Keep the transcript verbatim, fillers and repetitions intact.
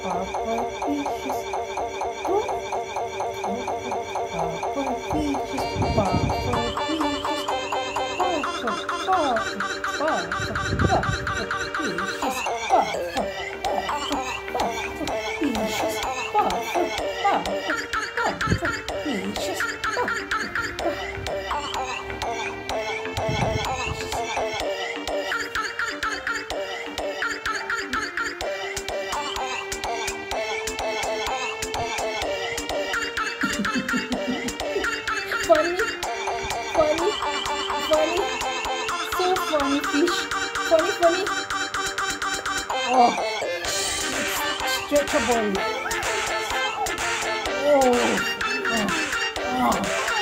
Papa fishes. Look, look, Papa fishes. Papa fishes. Papa, Papa, Papa, Papa fishes. Papa, Papa, Papa fishes. Papa, Papa, Papa fishes. Funny, funny, funny, so funny fish. Funny, funny. Oh, stretchable. Oh, oh, oh.